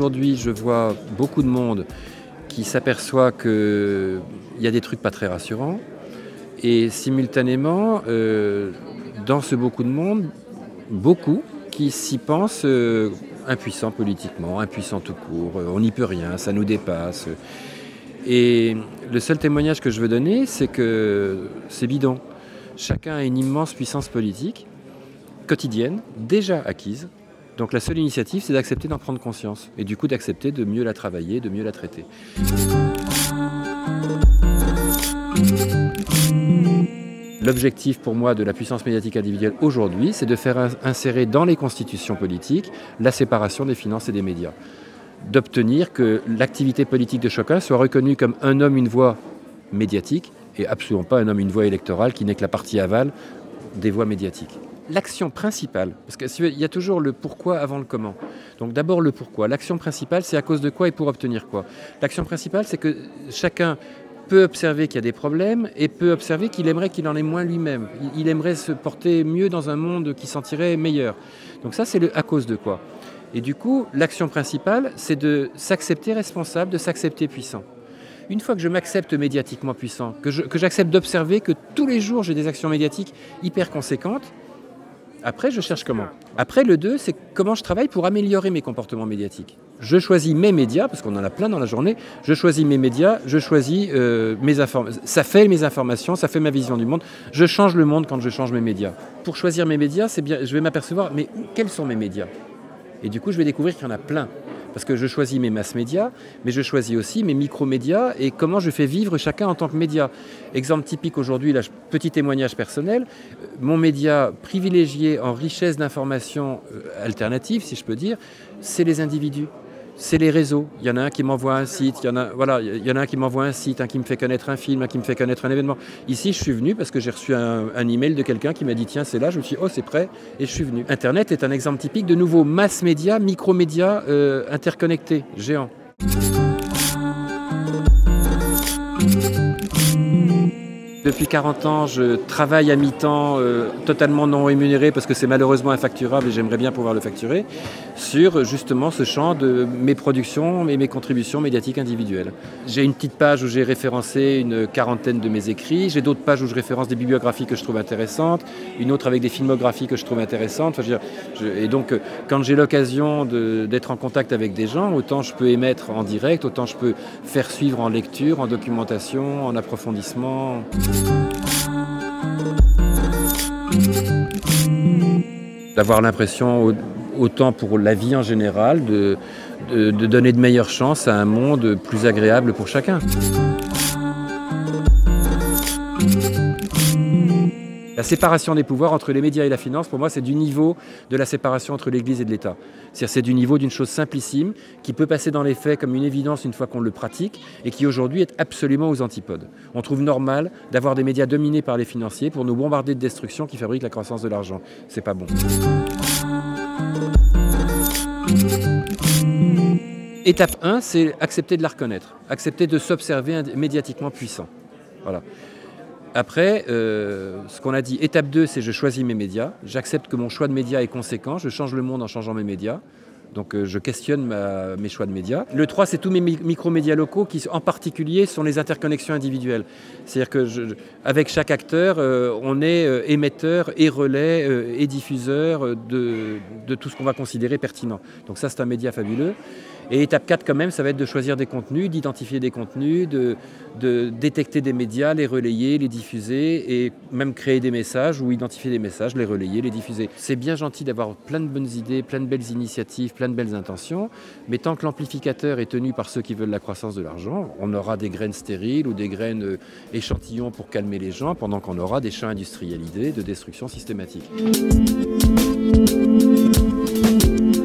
aujourd'hui je vois beaucoup de monde qui s'aperçoit qu'il y a des trucs pas très rassurants et simultanément, dans ce beaucoup de monde, beaucoup qui s'y pensent impuissants politiquement, impuissants tout court, on n'y peut rien, ça nous dépasse. Et le seul témoignage que je veux donner, c'est que c'est bidon. Chacun a une immense puissance politique, quotidienne, déjà acquise. Donc la seule initiative, c'est d'accepter d'en prendre conscience et du coup d'accepter de mieux la travailler, de mieux la traiter. L'objectif pour moi de la puissance médiatique individuelle aujourd'hui, c'est de faire insérer dans les constitutions politiques la séparation des finances et des médias. D'obtenir que l'activité politique de chacun soit reconnue comme un homme, une voix médiatique et absolument pas un homme, une voix électorale qui n'est que la partie aval des voix médiatiques. L'action principale, parce qu'il y a toujours le pourquoi avant le comment. Donc d'abord le pourquoi. L'action principale, c'est à cause de quoi et pour obtenir quoi. L'action principale, c'est que chacun peut observer qu'il y a des problèmes et peut observer qu'il aimerait qu'il en ait moins lui-même. Il aimerait se porter mieux dans un monde qui s'en tirait meilleur. Donc ça, c'est le à cause de quoi. Et du coup, l'action principale, c'est de s'accepter responsable, de s'accepter puissant. Une fois que je m'accepte médiatiquement puissant, que j'accepte d'observer que tous les jours j'ai des actions médiatiques hyper conséquentes, après je cherche comment. Après le 2, c'est comment je travaille pour améliorer mes comportements médiatiques. Je choisis mes médias, parce qu'on en a plein dans la journée, je choisis mes médias, je choisis mes informations. Ça fait mes informations, ça fait ma vision du monde. Je change le monde quand je change mes médias. Pour choisir mes médias, c'est bien, je vais m'apercevoir, mais quels sont mes médias ? Et du coup, je vais découvrir qu'il y en a plein. Parce que je choisis mes mass médias, mais je choisis aussi mes micro-médias et comment je fais vivre chacun en tant que média. Exemple typique aujourd'hui, là, petit témoignage personnel, mon média privilégié en richesse d'informations alternatives, si je peux dire, c'est les individus. C'est les réseaux. Il y en a un qui m'envoie un site, il y en a un qui m'envoie un site, un qui me fait connaître un film, un qui me fait connaître un événement. Ici, je suis venu parce que j'ai reçu un email de quelqu'un qui m'a dit tiens, c'est là. Je me suis dit oh, c'est prêt et je suis venu. Internet est un exemple typique de nouveaux mass médias, micro-médias interconnectés, géants. Depuis 40 ans, je travaille à mi-temps, totalement non rémunéré parce que c'est malheureusement infacturable et j'aimerais bien pouvoir le facturer, sur justement ce champ de mes productions et mes contributions médiatiques individuelles. J'ai une petite page où j'ai référencé une quarantaine de mes écrits, j'ai d'autres pages où je référence des bibliographies que je trouve intéressantes, une autre avec des filmographies que je trouve intéressantes. Et donc, quand j'ai l'occasion d'être en contact avec des gens, autant je peux émettre en direct, autant je peux faire suivre en lecture, en documentation, en approfondissement. D'avoir l'impression, autant pour la vie en général, de donner de meilleures chances à un monde plus agréable pour chacun. La séparation des pouvoirs entre les médias et la finance, pour moi, c'est du niveau de la séparation entre l'Église et de l'État. C'est-à-dire c'est du niveau d'une chose simplissime qui peut passer dans les faits comme une évidence une fois qu'on le pratique et qui aujourd'hui est absolument aux antipodes. On trouve normal d'avoir des médias dominés par les financiers pour nous bombarder de destruction qui fabrique la croissance de l'argent. C'est pas bon. Étape 1, c'est accepter de la reconnaître, accepter de s'observer médiatiquement puissant. Voilà. Après, ce qu'on a dit, étape 2, c'est je choisis mes médias. J'accepte que mon choix de médias est conséquent. Je change le monde en changeant mes médias. Donc je questionne mes choix de médias. Le 3, c'est tous mes micro-médias locaux qui, en particulier, sont les interconnexions individuelles. C'est-à-dire qu'avec chaque acteur, on est émetteur et relais et diffuseur de tout ce qu'on va considérer pertinent. Donc ça, c'est un média fabuleux. Et étape 4, quand même, ça va être de choisir des contenus, d'identifier des contenus, de détecter des médias, les relayer, les diffuser et même créer des messages ou identifier des messages, les relayer, les diffuser. C'est bien gentil d'avoir plein de bonnes idées, plein de belles initiatives, plein de belles intentions, mais tant que l'amplificateur est tenu par ceux qui veulent la croissance de l'argent, on aura des graines stériles ou des graines échantillons pour calmer les gens, pendant qu'on aura des champs industrialisés de destruction systématique.